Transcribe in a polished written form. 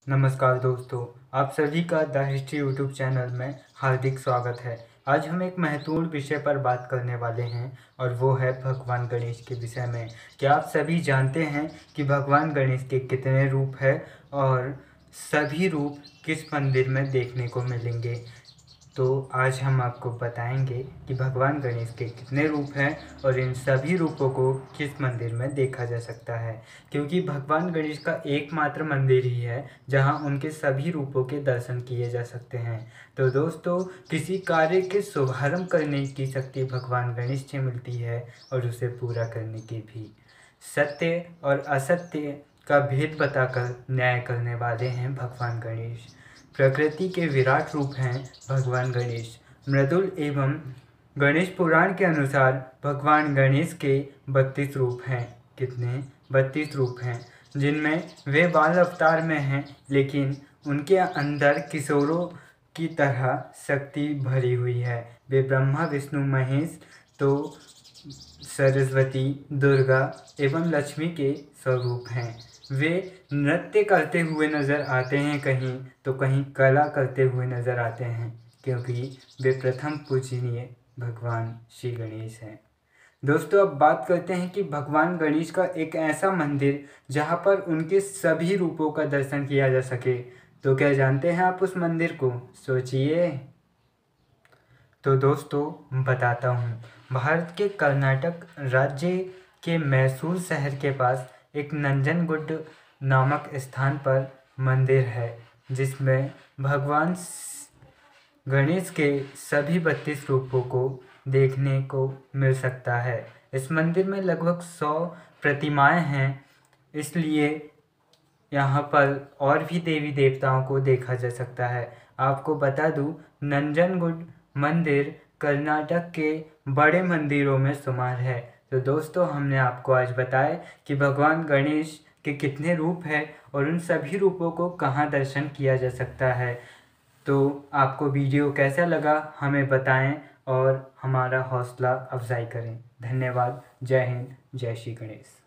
नमस्कार दोस्तों, आप सभी का द हिस्ट्री यूट्यूब चैनल में हार्दिक स्वागत है। आज हम एक महत्वपूर्ण विषय पर बात करने वाले हैं और वो है भगवान गणेश के विषय में। क्या आप सभी जानते हैं कि भगवान गणेश के कितने रूप हैं और सभी रूप किस मंदिर में देखने को मिलेंगे? तो आज हम आपको बताएंगे कि भगवान गणेश के कितने रूप हैं और इन सभी रूपों को किस मंदिर में देखा जा सकता है, क्योंकि भगवान गणेश का एकमात्र मंदिर ही है जहां उनके सभी रूपों के दर्शन किए जा सकते हैं। तो दोस्तों, किसी कार्य के शुभारंभ करने की शक्ति भगवान गणेश से मिलती है और उसे पूरा करने की भी। सत्य और असत्य का भेद बताकर न्याय करने वाले हैं भगवान गणेश। प्रकृति के विराट रूप हैं भगवान गणेश। मृदुल एवं गणेश पुराण के अनुसार भगवान गणेश के 32 रूप हैं। कितने? 32 रूप हैं, जिनमें वे बाल अवतार में हैं, लेकिन उनके अंदर किशोरों की तरह शक्ति भरी हुई है। वे ब्रह्मा, विष्णु, महेश, तो सरस्वती, दुर्गा एवं लक्ष्मी के स्वरूप हैं। वे नृत्य करते हुए नजर आते हैं कहीं, तो कहीं कला करते हुए नजर आते हैं, क्योंकि वे प्रथम पूजनीय भगवान श्री गणेश हैं। दोस्तों, अब बात करते हैं कि भगवान गणेश का एक ऐसा मंदिर जहां पर उनके सभी रूपों का दर्शन किया जा सके। तो क्या जानते हैं आप उस मंदिर को? सोचिए। तो दोस्तों, बताता हूँ। भारत के कर्नाटक राज्य के मैसूर शहर के पास एक नंजनगुड नामक स्थान पर मंदिर है, जिसमें भगवान गणेश के सभी 32 रूपों को देखने को मिल सकता है। इस मंदिर में लगभग 100 प्रतिमाएं हैं, इसलिए यहाँ पर और भी देवी देवताओं को देखा जा सकता है। आपको बता दूँ, नंजनगुड मंदिर कर्नाटक के बड़े मंदिरों में शुमार है। तो दोस्तों, हमने आपको आज बताया कि भगवान गणेश के कितने रूप हैं और उन सभी रूपों को कहाँ दर्शन किया जा सकता है। तो आपको वीडियो कैसा लगा हमें बताएं और हमारा हौसला अफजाई करें। धन्यवाद। जय हिंद, जय श्री गणेश।